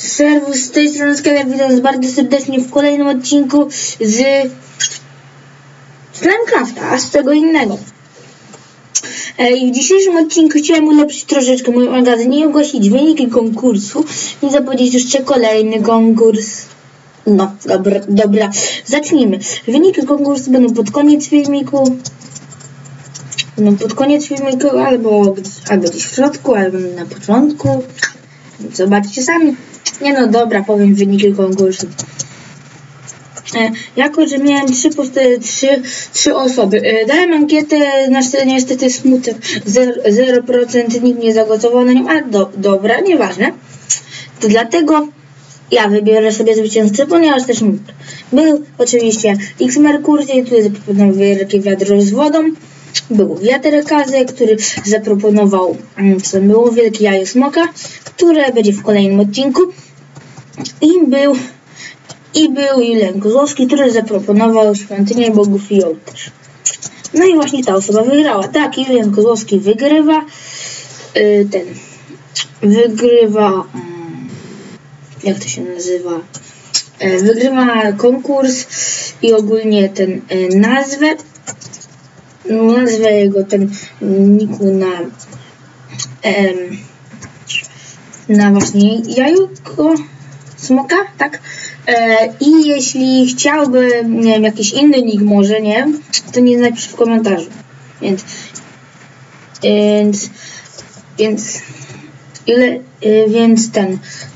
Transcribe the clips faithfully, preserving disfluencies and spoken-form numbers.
Serwus, z tej strony Skeler, witam was bardzo serdecznie w kolejnym odcinku z Slimecrafta, a z czego innego. I w dzisiejszym odcinku chciałem ulepszyć troszeczkę mój magazyn i ogłosić wyniki konkursu i zapowiedzieć jeszcze kolejny konkurs. No, dobra, dobra, zacznijmy. Wyniki konkursu będą pod koniec filmiku. No, pod koniec filmiku albo, albo gdzieś w środku, albo na początku. Zobaczcie sami. Nie no, dobra, powiem wyniki konkursu. E, jako, że miałem trzy, posty, trzy, trzy osoby, e, dałem ankietę, na niestety smutek, zero procent, nikt nie zagłosował na nią, ale do, dobra, nieważne. To dlatego ja wybiorę sobie zwycięzcę, ponieważ też był oczywiście X Mercury, który zaproponował wielkie wiadro z wodą. Był wiatr Kazy, który zaproponował, co było, wielkie jajo smoka, które będzie w kolejnym odcinku. I był, i był Julian Kozłowski, który zaproponował świątynię bogów i ołtarz. No i właśnie ta osoba wygrała. Tak, Julian Kozłowski wygrywa. Yy, ten wygrywa. Jak to się nazywa? Yy, wygrywa konkurs i ogólnie ten yy, nazwę. Nazwę jego ten niku na em, na właśnie jajko smoka, tak? E, I jeśli chciałby, nie wiem, jakiś inny nick może, nie? To nie napisz w komentarzu. Więc więc więc ile, więc ten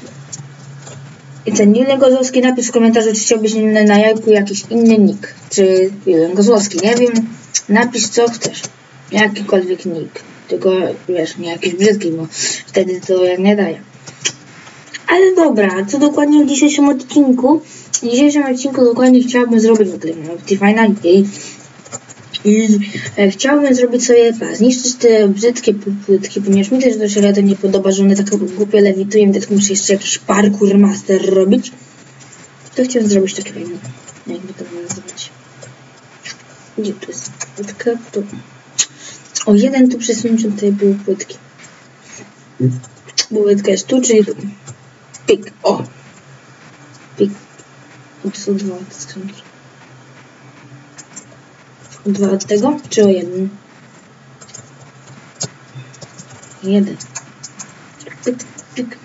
ten Julian Kozłowski, napisz w komentarzu, czy chciałbyś na jajku jakiś inny nick, czy Julian Kozłowski, nie wiem. Napisz co chcesz, jakikolwiek nick, tylko wiesz, nie jakiś brzydki, bo wtedy to jak nie daje. Ale dobra, co dokładnie w dzisiejszym odcinku? W dzisiejszym odcinku dokładnie chciałbym zrobić w ogóle Optifine i, i e, chciałbym zrobić sobie pas, zniszczyć te brzydkie płytki, ponieważ mi też do siebie to nie podoba, że one tak głupio lewitują, więc muszę jeszcze jakiś parkour master robić. To chciałem zrobić takie fajne, jakby to nazywać. Gdzie tu jest płytka? Tu. O, jeden tu przesunięcie, tutaj były płytki. Płytka jest tu, czyli tu. Pik. O! Pik. O, to są dwa od skrzynki. Dwa od tego? Czy o jeden? Jeden. Pik, pik.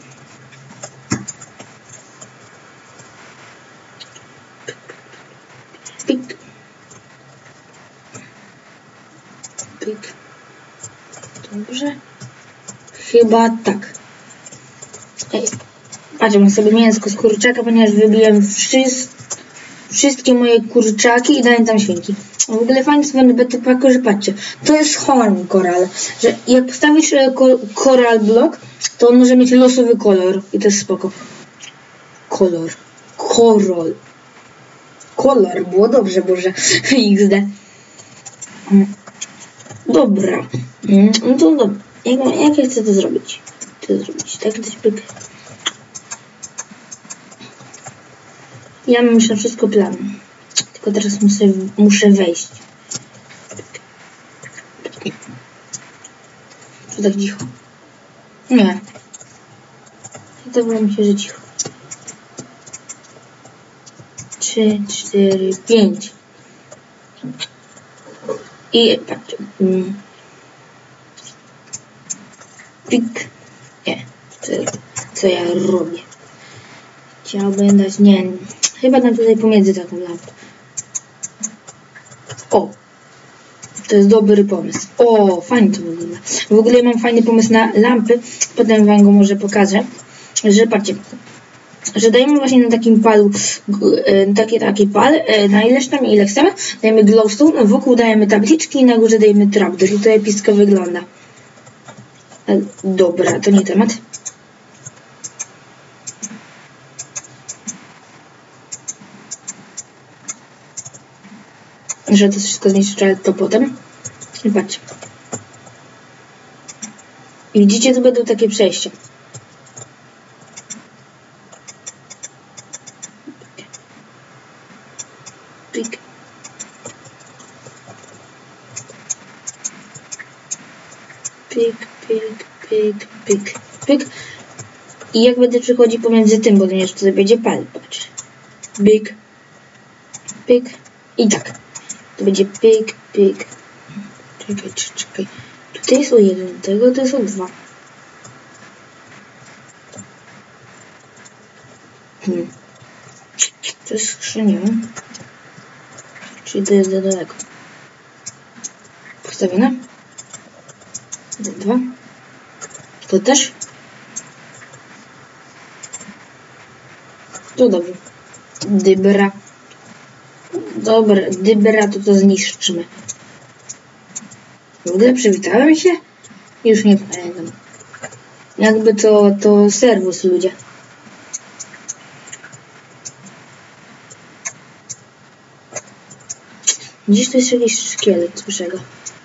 Pik. Pik. Dobrze. Chyba tak. Ej. Patrzę, mam sobie mięsko z kurczaka, ponieważ wybiłem wszy wszystkie moje kurczaki i daję tam świnki. W ogóle fajnie sobie bety paku, że patrzcie, to jest horn koral, że jak postawisz koral blok, to on może mieć losowy kolor i to jest spoko. Kolor. Korol. Kolor. Było dobrze, Boże. iks de. Dobra. No to dobra. Jak, jak ja chcę to zrobić? Chcę to zrobić. Tak, to pyk. Ja mam już na wszystko plan. Tylko teraz muszę, muszę wejść. To tak cicho. Nie. To wydaje mi się, że cicho. Trzy, cztery, pięć. I patrzcie. Mm. Pik. Nie. Co, co ja robię? Chciałbym dać, nie, chyba tam tutaj pomiędzy taką lampę. O! To jest dobry pomysł. O, fajnie to wygląda. W ogóle mam fajny pomysł na lampy. Potem wam go może pokażę. Że patrzcie, że dajemy właśnie na takim palu, taki, taki pal, na ileś tam, ile chcemy. Dajemy glowstone, wokół dajemy tabliczki i na górze dajemy trapdoor. I to epicko wygląda. Dobra, to nie temat. Że to wszystko zniszczy, ale to potem. I patrzcie. I widzicie, tu będą takie przejścia. Pik. Pik, pik, pik, pik, pik. I jak będę przechodził pomiędzy tym, bo to nie to będzie pal, patrz. Pyk, pyk i tak. To będzie pyk, pyk. Czekaj, czekaj. Tutaj jest o jeden, tego to jest o dwa. Hmm. To jest skrzynia. Czyli to jest za daleko. Postawione. Dwa. To też. To dobrze. Dybra. Dobra, dybra to to zniszczymy. W ogóle przywitałem się? Już nie pamiętam. Jakby to, to serwus ludzie. Gdzieś to jest jakiś szkielet, słyszę go.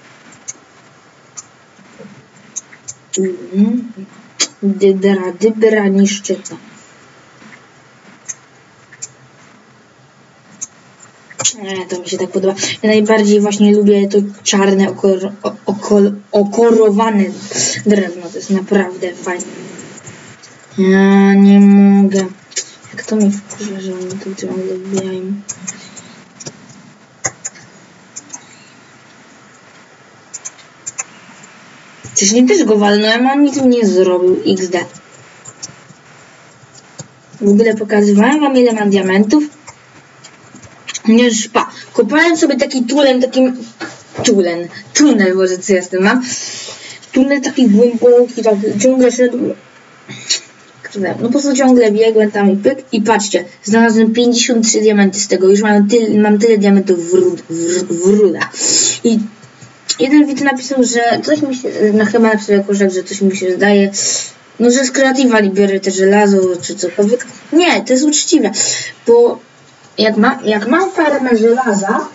Mm. Dybra, dybra niszczyca. Nie, to mi się tak podoba. Ja najbardziej właśnie lubię to czarne, okor, okol, okorowane drewno. To jest naprawdę fajne. Ja nie mogę. Jak to mi wkurza, że oni to ciągle wbijają. Coś nie też go walnąłem, a on nic mi nie zrobił. iks de. W ogóle pokazywałem wam, ile mam diamentów. Nie, szpa. Kopałem sobie taki tulen, takim... Tulen. Tunel, może co ja z tym mam. Tunel taki głęboki, tak ciągle szedł. No po prostu ciągle biegłem tam i pyk. I patrzcie, znalazłem pięćdziesiąt trzy diamenty z tego. Już mam tyle, mam tyle diamentów w, rud, w, w ruda. I jeden widz napisał, że coś mi się... No chyba napisał jakoś, że coś mi się zdaje... No, że z kreatywa biorę te żelazo, czy cokolwiek. Nie, to jest uczciwe. Bo... Jak, ma, jak mam farmę żelaza,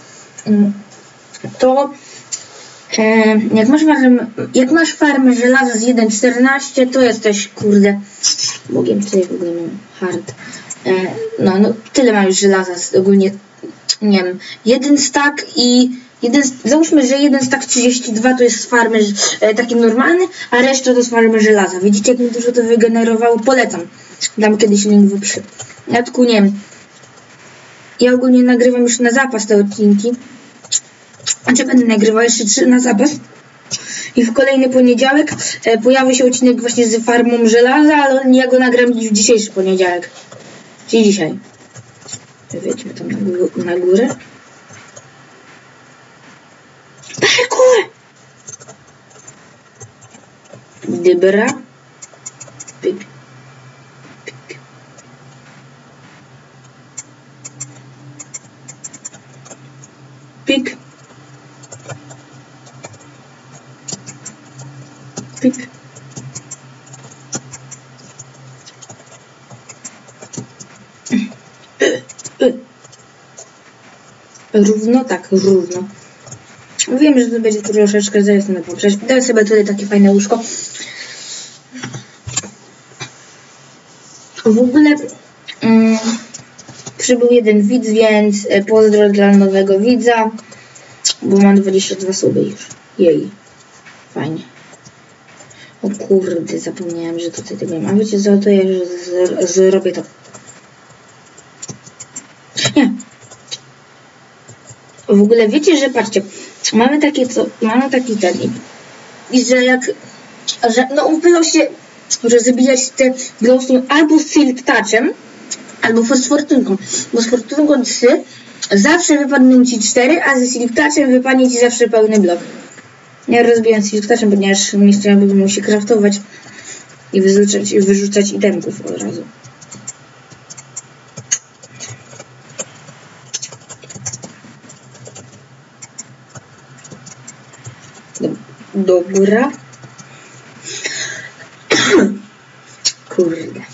to e, jak, masz farmę, jak masz farmę żelaza z jeden czternaście, to jesteś, kurde, Bogiem, tutaj w ogóle mam hard. E, no, no, tyle mam już żelaza, ogólnie, nie wiem, jeden stack i, jeden, załóżmy, że jeden stack trzydzieści dwa to jest z farmy e, taki normalny, a reszta to z farmy żelaza. Widzicie, jak mi dużo to wygenerowało? Polecam. Dam kiedyś link w opisie. Ja tylko nie wiem. Ja ogólnie nagrywam już na zapas te odcinki. Znaczy będę nagrywał jeszcze trzy na zapas. I w kolejny poniedziałek e, pojawi się odcinek właśnie z farmą żelaza, ale ja go nagram w dzisiejszy poniedziałek. Czyli dzisiaj. Wejdźmy tam na, gó na górę. Parkour! Dybra. Pyk. Pik. Pik. Równo, tak, równo. Wiem, że to będzie troszeczkę zaraz na poprzeć. Daj sobie tutaj takie fajne łóżko. W ogóle um, przybył jeden widz, więc pozdro dla nowego widza, bo mam dwadzieścia dwa suby już. Jej. Fajnie. O kurde, zapomniałem, że tutaj tego nie ma. A wiecie co, to ja z, z, zrobię to. Nie. W ogóle wiecie, że patrzcie, mamy takie co, mamy taki ten i że jak, że no upylo się, że zabijać te glowstone albo z silk touchem, albo z fortunką, bo z fortunką trzy zawsze wypadną ci cztery, a ze silk touchem wypadnie ci zawsze pełny blok. Ja rozbijam silk touchem, ponieważ nie chciałabym mu się craftować i wyrzucać, wyrzucać itemków od razu. Dobra. Kurde.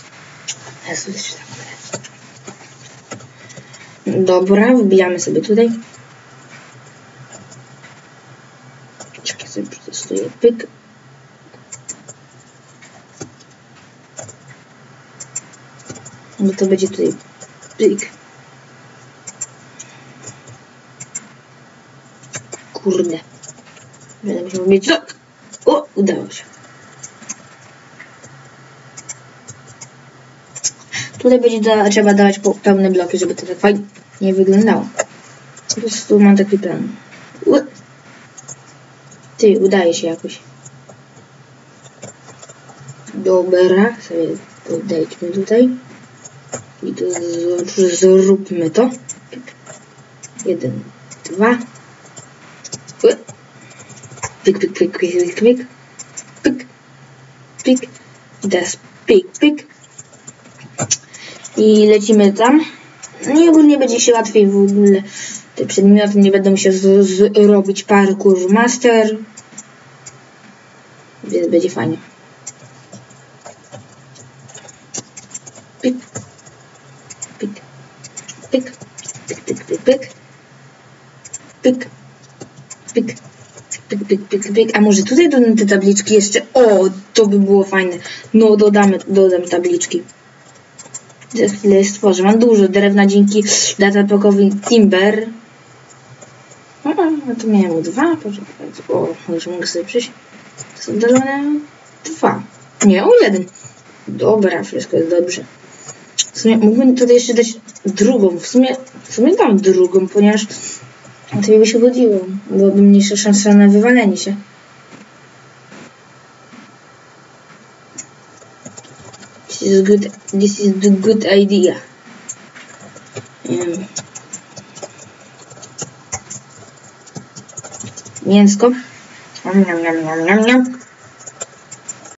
Dobra, wbijamy sobie tutaj. Czekaj, sobie przetestuję. Pyk. No to będzie tutaj pyk. Kurde. Będę musiał mieć tak. O, udało się. Tutaj będzie da, trzeba dawać pełne bloki, żeby to tak fajnie nie wyglądało. Po prostu mam taki plan. Ty, udaje się jakoś. Dobra, sobie podejdźmy tutaj. I to z, zróbmy to. Jeden, dwa. Pik, pik, pik, pik, pik, pik. Pik, pik. I teraz pik, pik. I lecimy tam. No i ogólnie będzie się łatwiej w ogóle. Te przedmioty nie będą musiał zrobić parkour master. Więc będzie fajnie. Pik. Pik. Pik. Pik, pik, pik, pik. Pik. Pik. Pik, pik, pik, pik. A może tutaj dodam te tabliczki jeszcze? O, to by było fajne. No, dodamy, dodam tabliczki. Za chwilę stworzę. Mam dużo drewna dzięki datapakowi Timber. A, no to miałem dwa. Poczekaj. O, już mogę sobie przyjść. To są dodane dwa. Nie, o jeden. Dobra, wszystko jest dobrze. W sumie mógłbym tutaj jeszcze dać drugą. W sumie, w sumie dam drugą, ponieważ to by się godziło. Byłaby mniejsza szansa na wywalenie się. This is good. This is the good idea. Um. Mięsko. Niam, niam, niam, niam, niam.